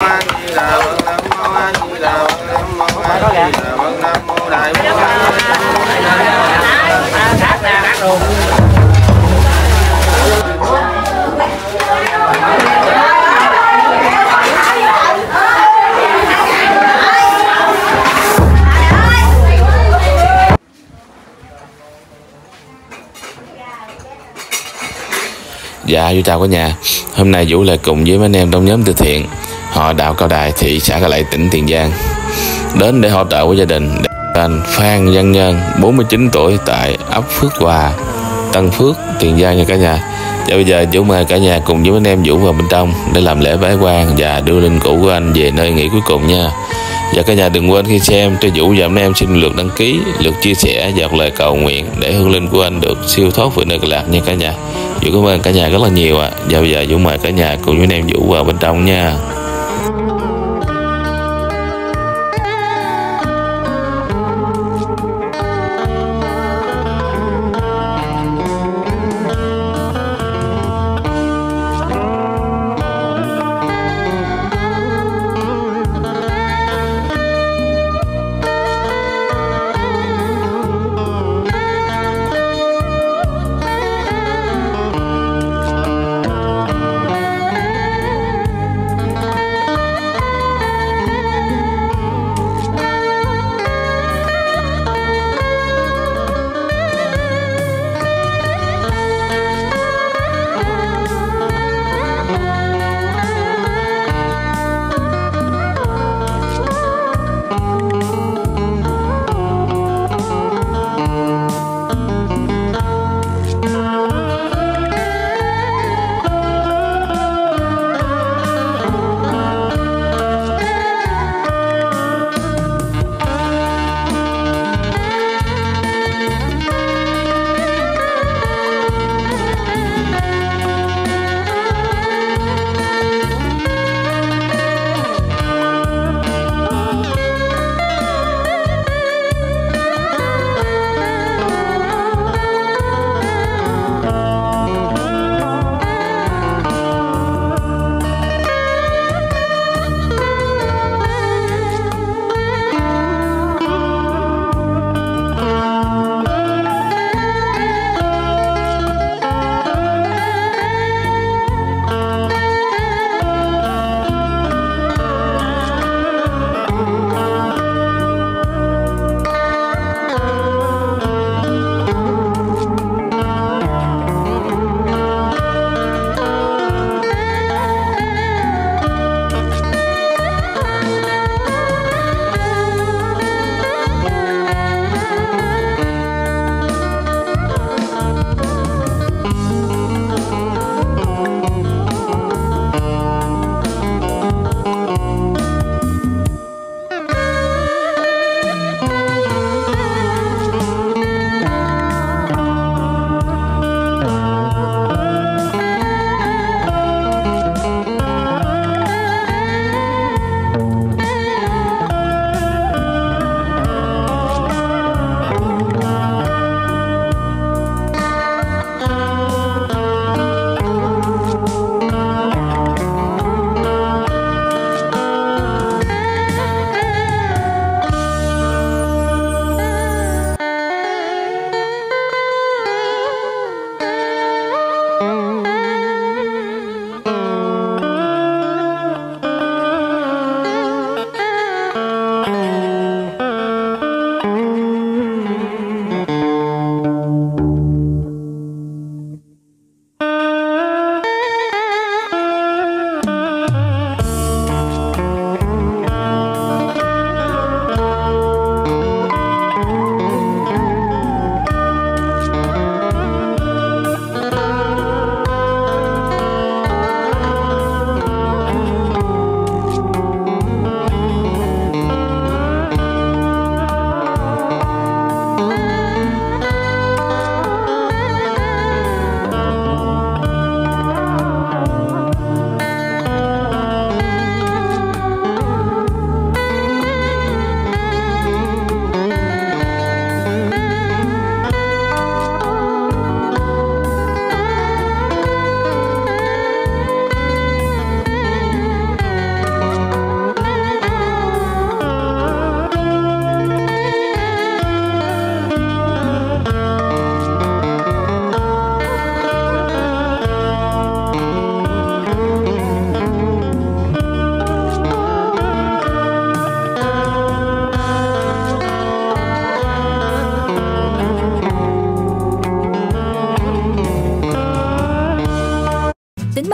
Dạ, vui chào cả nhà. Hôm nay Vũ lại cùng với mấy anh em trong nhóm từ thiện họ đạo Cao Đài, thị xã Cai Lậy, tỉnh Tiền Giang đến để hỗ trợ của gia đình anh Phan Văn Nhân, 49 tuổi, tại ấp Phước Hòa, Tân Phước, Tiền Giang nha cả nhà. Và bây giờ Vũ mời cả nhà cùng với mấy anh em Vũ vào bên trong để làm lễ bái quan và đưa linh cữu của anh về nơi nghỉ cuối cùng nha. Và cả nhà đừng quên khi xem cho Vũ và mấy em xin lượt đăng ký, lượt chia sẻ và lời cầu nguyện để hương linh của anh được siêu thoát về nơi cực lạc nha cả nhà. Vũ cảm ơn cả nhà rất là nhiều ạ. Và bây giờ Vũ mời cả nhà cùng với anh em Vũ vào bên trong nha.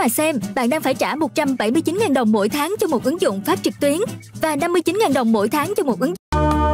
mà xem, bạn đang phải trả 179.000 đồng mỗi tháng cho một ứng dụng phát trực tuyến và 59.000 đồng mỗi tháng cho một ứng dụng.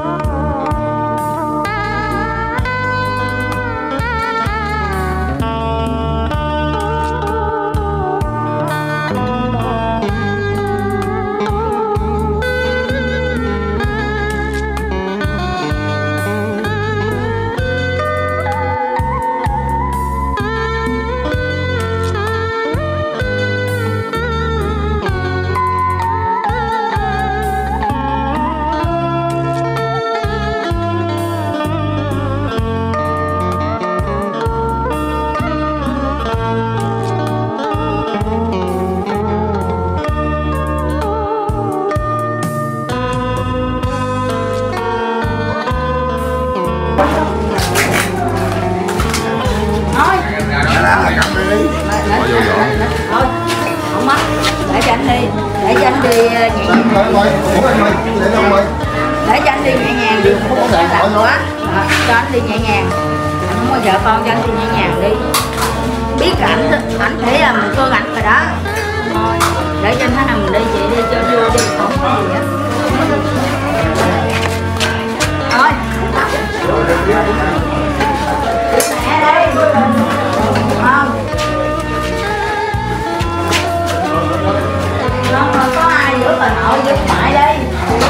Thôi, không mất, để cho anh đi, để cho anh đi nhẹ nhàng. Để cho anh đi nhẹ nhàng, đừng có làm quá. Cho anh đi nhẹ nhàng. Anh không có vợ con, cho anh đi nhẹ nhàng đi. Biết cả ảnh thấy là mình con ảnh rồi đó. Thôi, để cho anh thấy là mình đi chị đi cho vui đi, không có gì hết. Thôi. Mẹ đi. Không. Không có ai giúp bà nội giúp mãi đi.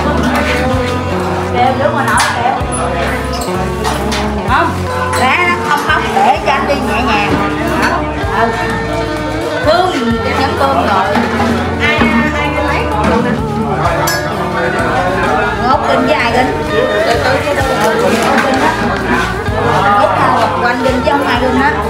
Kêu giúp bà nội kêu. Không, ra nó không khóc để cho anh đi nhẹ nhàng. Thương cái nhẫn cơm rồi. Ai lấy Ốc Kinh với ai Kinh? Ốc Kinh đó. Ốc nào quanh Kinh chứ không ai Kinh đó.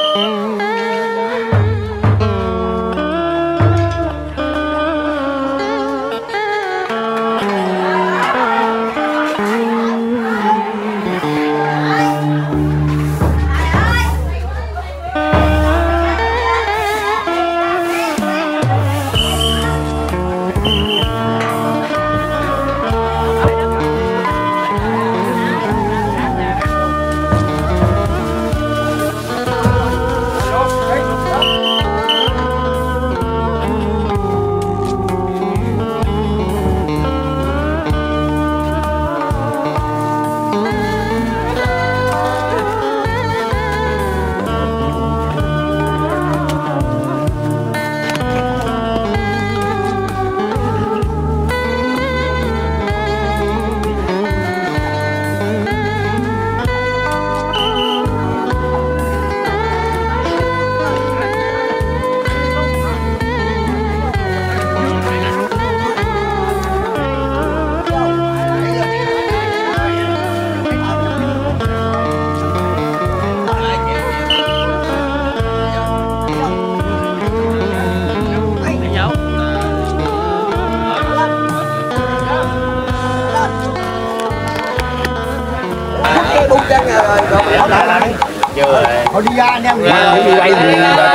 Thôi đi ra anh em. Đi quay thì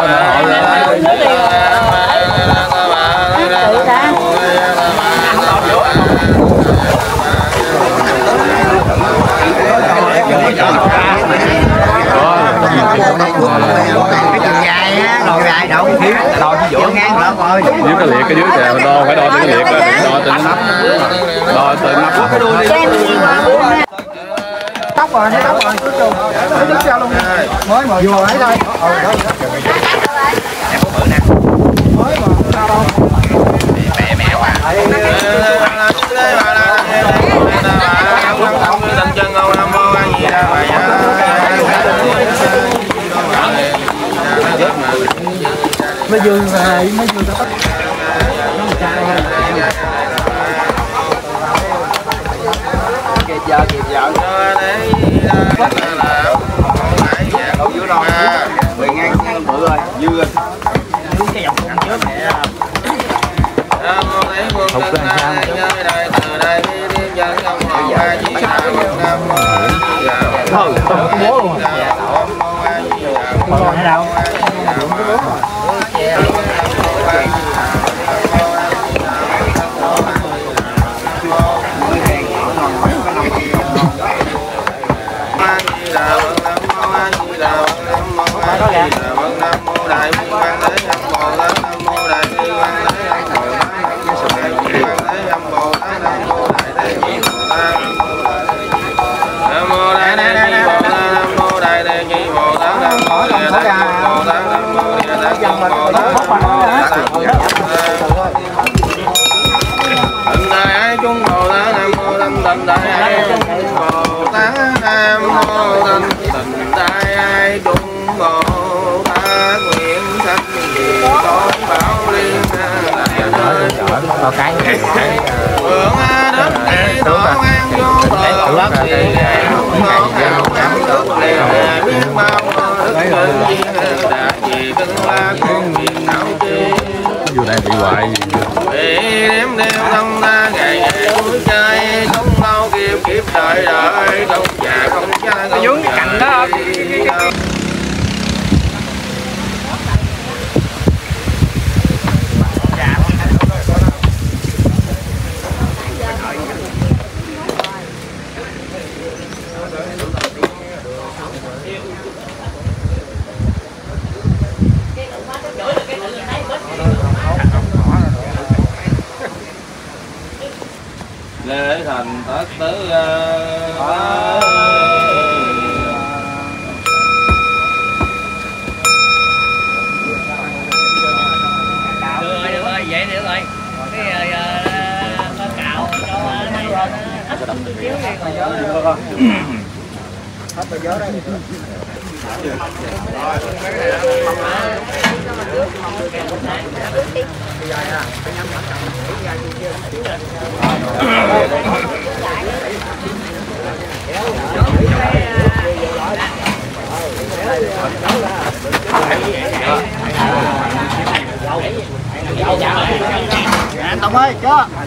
cái đường dài á, rồi dài đậu thiếu, đo cái vỗ ngang đó coi. dưới cái liệt cái dưới kìa, đo phải đo cái liệt, đo trên nắp, đo trên nắp. Tóc rồi, tóc rồi, cứ trùng, cứ đứng ra luôn, mới mà vừa ấy thôi. Em có bự nè, mới mà không sao đâu. Mẹ mẹ quá. Mới vừa về, mới vừa tóc. Kịp giờ đâu dưới đâu về ngang bự rồi dư cái dòng ăn trước nè không có sao thôi không bố luôn còn hay đâu vô đây bị hoài đếm đeo thông ta ngày ngày cuối chơi không mau kịp đợi không già không cha không vướng cái cành đó lễ thành tất tứ được ơi vậy được rồi cái cạo cho này hết chiếu đi hết tờ gió đây Tùng ơi, chưa?